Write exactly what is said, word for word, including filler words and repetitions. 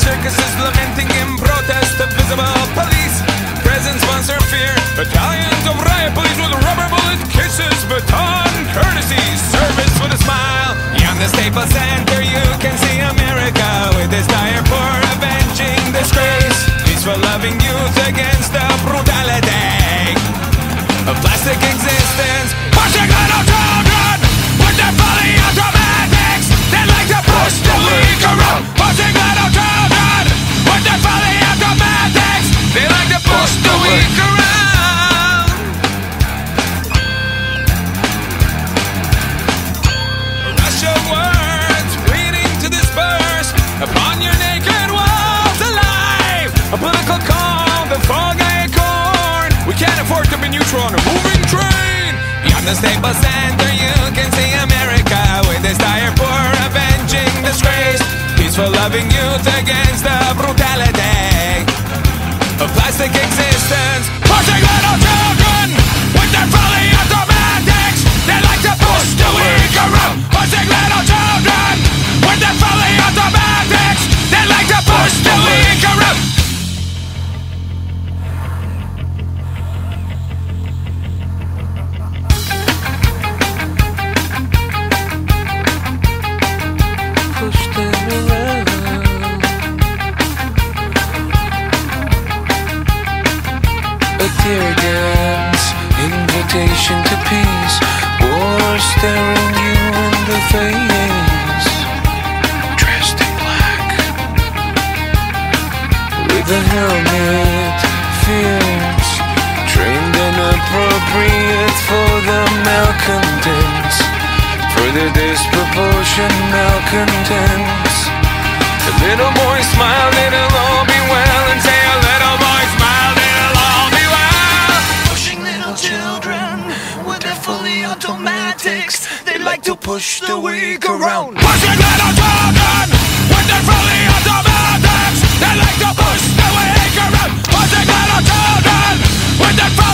circuses lamenting in protest of visible police. Presents sponsor fear. Battalions of riot police with rubber bullet kisses. Baton courtesy, service with a smile. Beyond the Staples Center you can see America with its dire for avenging disgrace. Peaceful loving youth against the brutality of plastic existence. Pushing little children with their fully automatics. They like to push the weak around. Pushing little children with their fully automatics. They like to push the weak around. Rush of words waiting to disperse upon your naked walls alive. A political call, the fog I corn. We can't afford to be neutral on a moving train. Beyond the Staples Center you can see America with its dire for avenging disgrace. Peaceful loving youth against the brutality of plastic existence. Pushing little children with their fully automatics. They like to push the weak around. Pushing little children with their fully automatics. They like to push the weak around. Push them around. A tear gas, invitation to peace. War staring you in the face. Dressed in black, with a helmet, fierce. Trained and appropriate for the malcontents. For the disproportion malcontents. The little boy smiled, it'll all be well. And say a little boy smiled, it'll all be well. Pushing little children with their fully automatics. They like to push the weak around. Pushing little children with their fully automatics. They like to push the weak around. Pushing little children with their fully